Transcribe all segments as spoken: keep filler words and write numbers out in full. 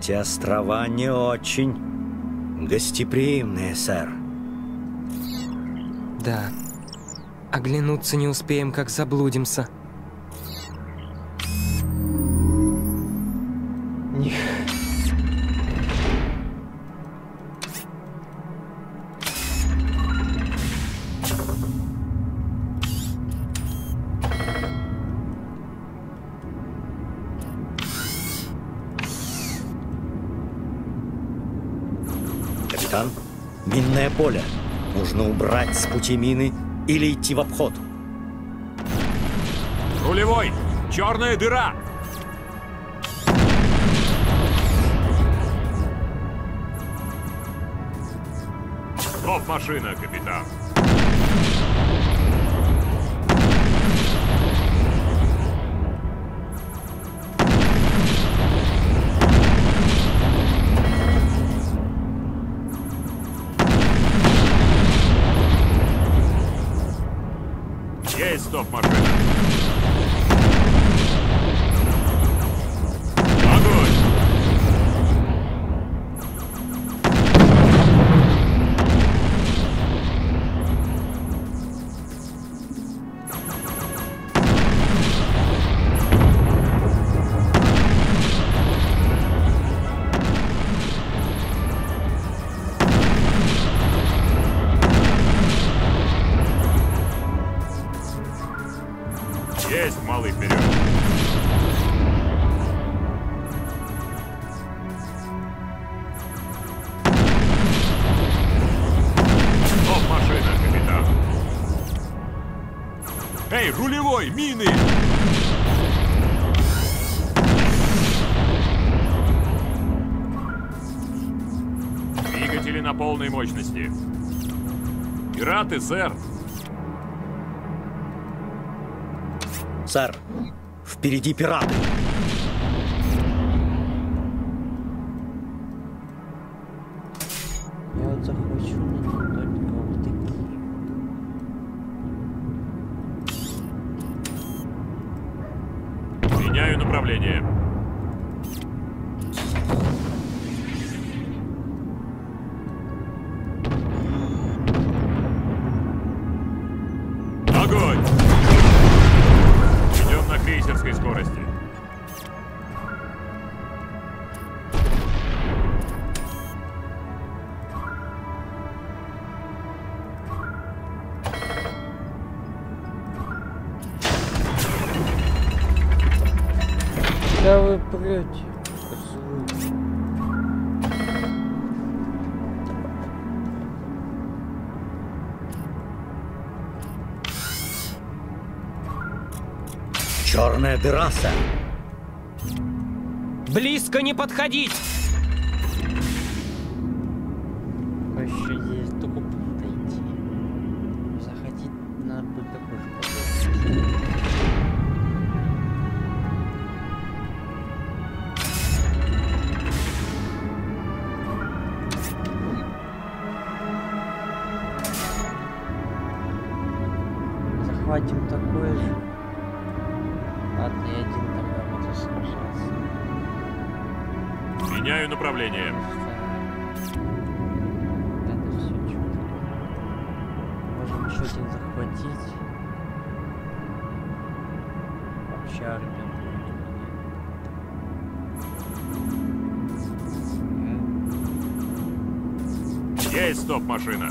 Эти острова не очень гостеприимные, сэр. Да. Оглянуться не успеем, как заблудимся. Капитан, минное поле. Нужно убрать с пути мины или идти в обход. Рулевой! Черная дыра! Стоп, машина, капитан! Есть стоп-машина. Огонь! Есть, малый, вперед! Стоп, машина, капитан! Эй, рулевой, мины! Двигатели на полной мощности. Пираты, сэр! Сэр, впереди пираты. Я вот захочу только вот такие. Меняю направление. Огонь! Идем на крейсерской скорости. Да вы прете, козлы. Черная дыра, сэр. Близко не подходить! Еще есть только подойти. Заходить надо будет такой же подойти. Захватим такой же. Ладно, я один тогда буду сражаться. Меняю направление. Это все чудо. Можем еще один захватить. Вообще армия будет. Есть стоп-машина.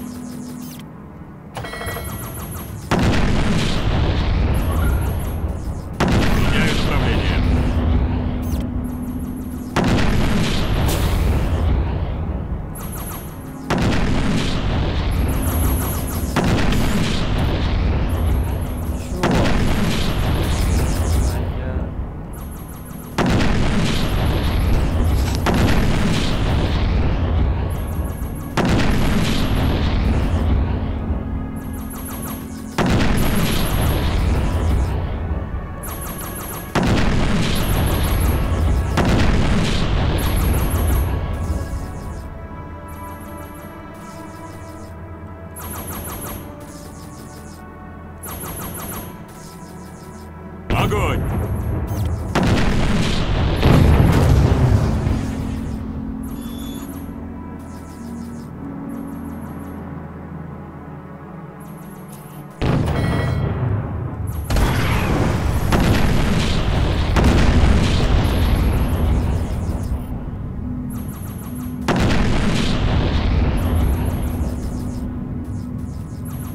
Меняю направление.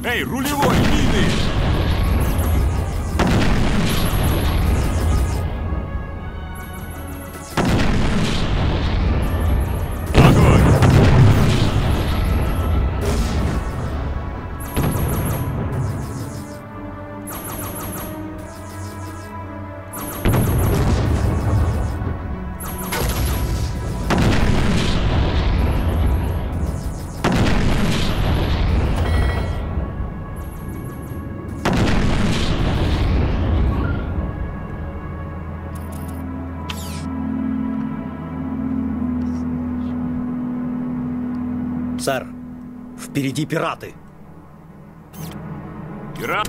Эй, рулевой, мины! Сэр, впереди пираты. Пират?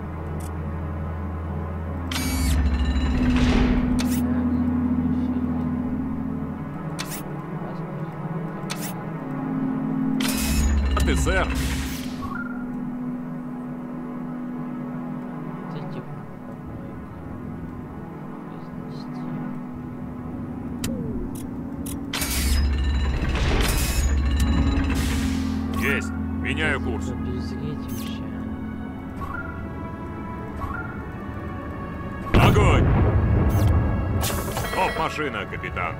Ты, сэр. Есть. Меняю курс. Огонь! Стоп, машина, капитан.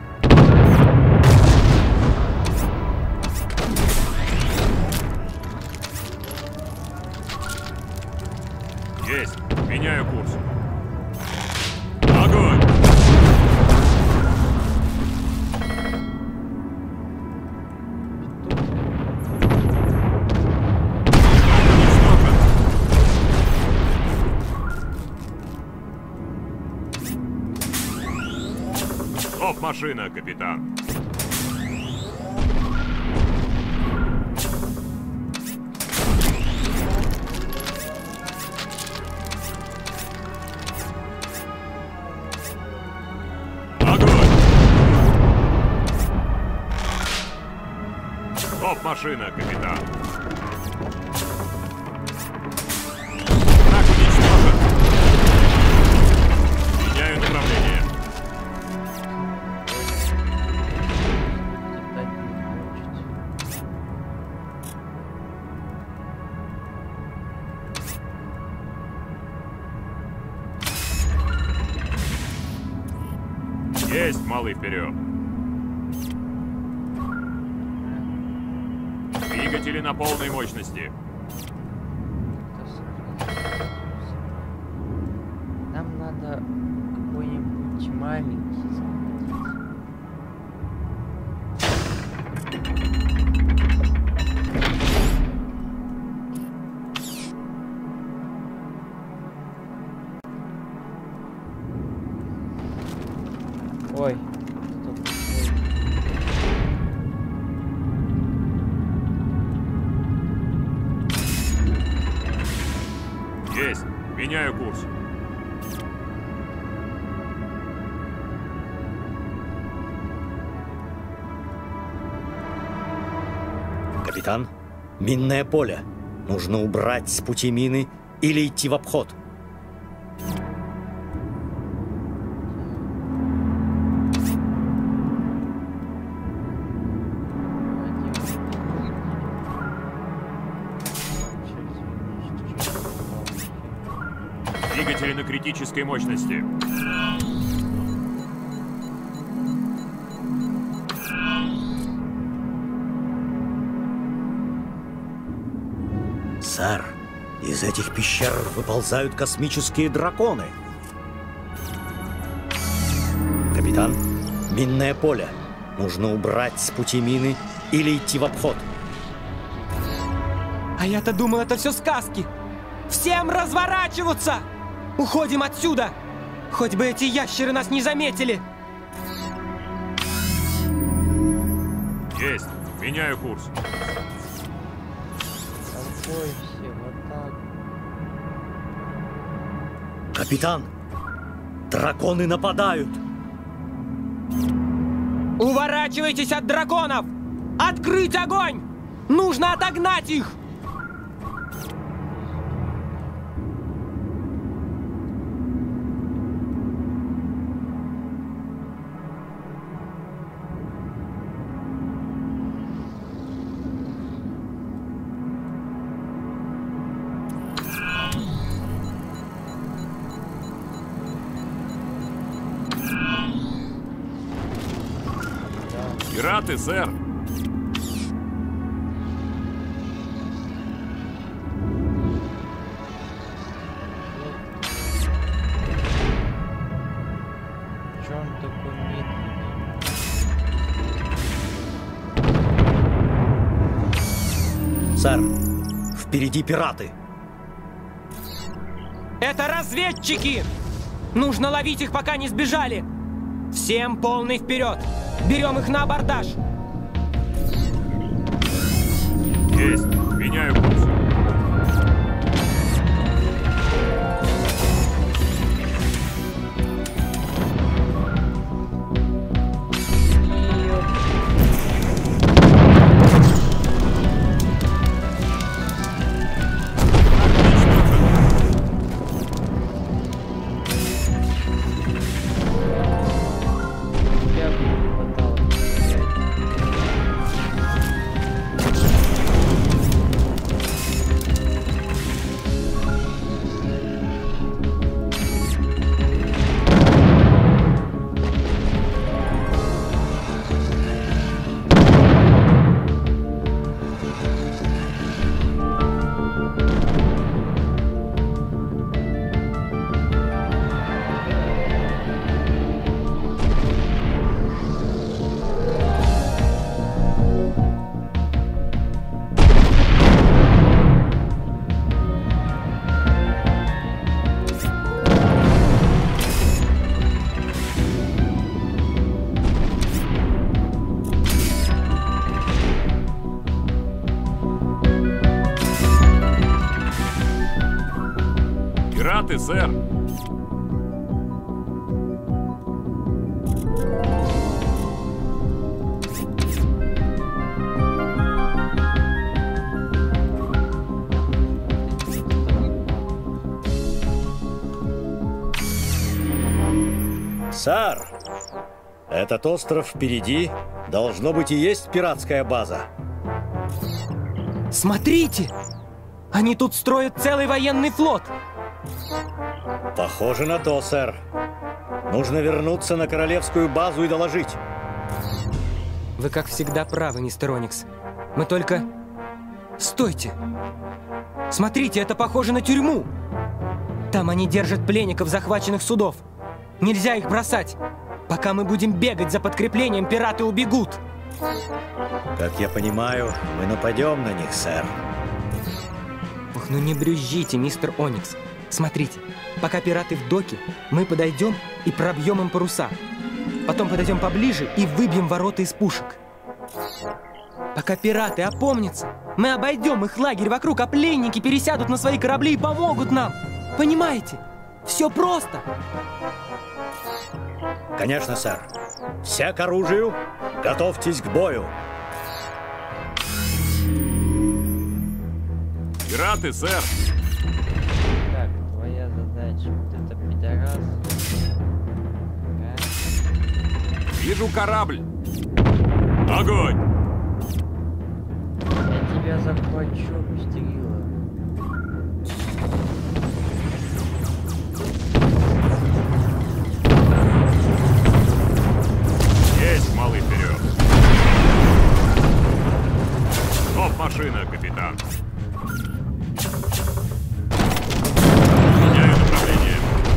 Есть. Меняю курс. Огонь! Стоп, машина, капитан. Стоп, машина, капитан. Враг уничтожен. Меняю направление. Есть, малый, вперед. Двигатели на полной мощности. Нам надо какой-нибудь маленький захватить. Ой. Есть. Меняю курс. Капитан, минное поле. Нужно убрать с пути мины или идти в обход. Двигатели на критической мощности. Сэр, из этих пещер выползают космические драконы. Капитан, минное поле. Нужно убрать с пути мины или идти в обход. А я-то думал, это все сказки. Всем разворачиваться! Уходим отсюда! Хоть бы эти ящеры нас не заметили! Есть. Меняю курс. Толпой все, вот так. Капитан, драконы нападают. Уворачивайтесь от драконов! Открыть огонь! Нужно отогнать их! Пираты, сэр. Чё он такой медленный? Сэр, впереди пираты. Это разведчики! Нужно ловить их, пока не сбежали! Всем полный вперед! Берем их на абордаж! Есть. Меняю курс. Я бы не хватало. Пираты, сэр. Сэр, этот остров впереди. Должно быть и есть пиратская база. Смотрите! Они тут строят целый военный флот! Похоже на то, сэр. Нужно вернуться на королевскую базу и доложить. Вы, как всегда, правы, мистер Оникс. Мы только... Стойте! Смотрите, это похоже на тюрьму! Там они держат пленников захваченных судов. Нельзя их бросать! Пока мы будем бегать за подкреплением, пираты убегут! Как я понимаю, мы нападем на них, сэр. Ох, ну не брюзжите, мистер Оникс. Смотрите, пока пираты в доке, мы подойдем и пробьем им паруса. Потом подойдем поближе и выбьем ворота из пушек. Пока пираты опомнятся, мы обойдем их лагерь вокруг, а пленники пересядут на свои корабли и помогут нам. Понимаете? Все просто. Конечно, сэр. Все к оружию. Готовьтесь к бою. Пираты, сэр. Так, твоя задача. Вот это пидорас. Ага. Вижу корабль. Огонь! Я тебя захвачу, пстерила. Есть, малый, вперед. Стоп, машина, капитан. Меняю направление.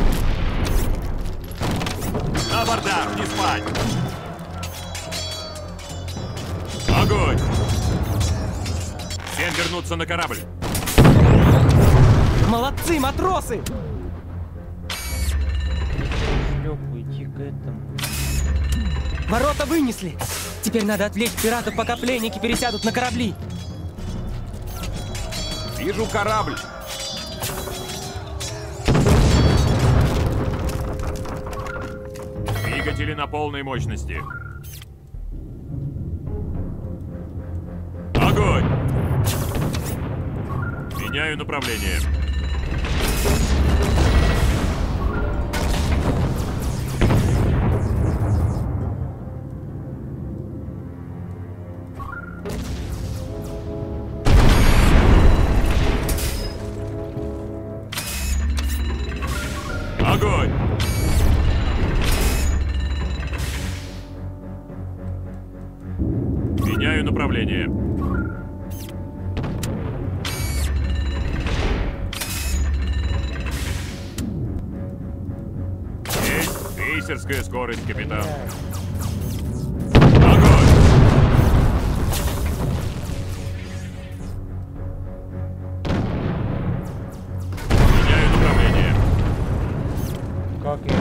На абордаж, не спать. Огонь! Всем вернуться на корабль. Молодцы, матросы! Шлёпу, иди к этому. Ворота вынесли! Теперь надо отвлечь пиратов, пока пленники пересядут на корабли. Вижу корабль. Двигатели на полной мощности. Огонь! Меняю направление. Огонь! крейсерская скорость, капитан. Как я?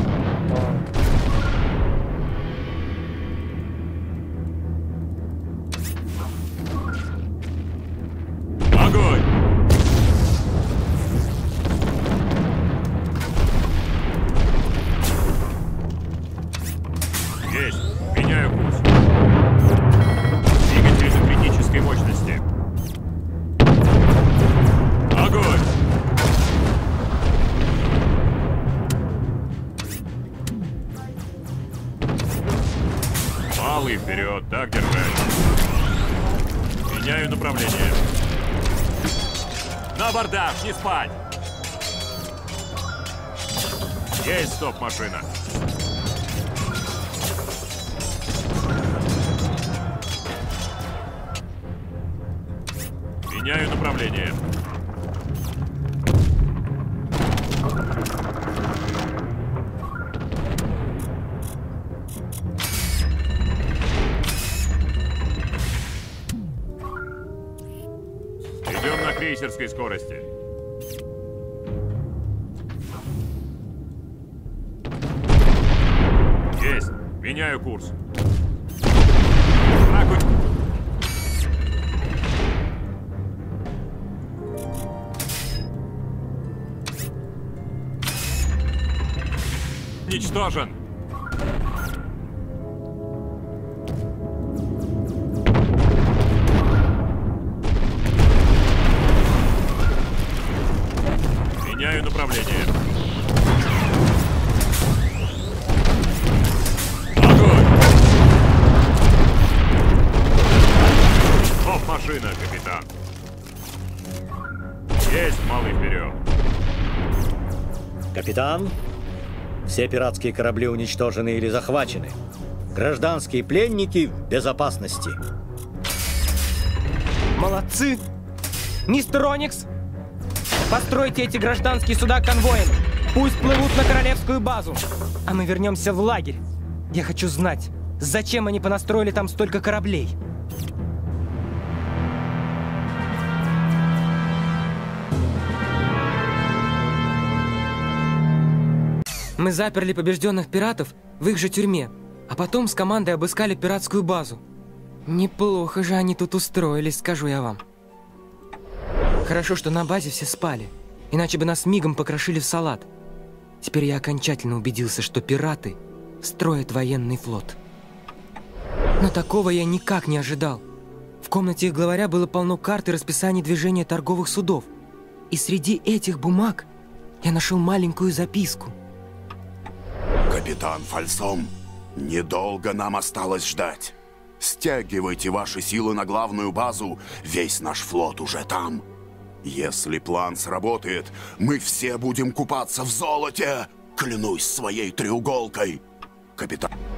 Огонь! Есть. Меняю курс. Двигатель до критической мощности. Огонь! Малый вперед, так держать. Меняю направление. На абордаж, не спать! Есть стоп-машина. Меняю направление. Идем на крейсерской скорости. Есть. Меняю курс. Огонь. Уничтожен. Меняю направление. Огонь! Стоп-машина, капитан. Есть, малый, вперед. Капитан, все пиратские корабли уничтожены или захвачены. Гражданские пленники в безопасности. Молодцы! Мистер Оникс, постройте эти гражданские суда конвоем. Пусть плывут на королевскую базу. А мы вернемся в лагерь. Я хочу знать, зачем они понастроили там столько кораблей. Мы заперли побежденных пиратов в их же тюрьме, а потом с командой обыскали пиратскую базу. Неплохо же они тут устроились, скажу я вам. Хорошо, что на базе все спали, иначе бы нас мигом покрошили в салат. Теперь я окончательно убедился, что пираты строят военный флот. Но такого я никак не ожидал. В комнате их главаря было полно карт и расписаний движения торговых судов. И среди этих бумаг я нашел маленькую записку. Капитан Фальсом, недолго нам осталось ждать. Стягивайте ваши силы на главную базу, весь наш флот уже там. Если план сработает, мы все будем купаться в золоте. Клянусь своей треуголкой. Капитан...